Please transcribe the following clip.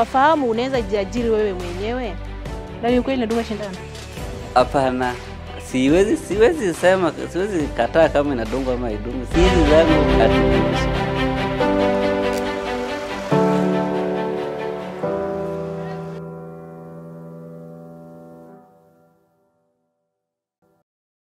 wafahamu unaweza jiajiri wewe mwenyewe? Na ni kweli nadunga shindano? Hapana. Siwezi sema, siwezi kataa kama inadungwa ama idungu. Siwezi zangu kati.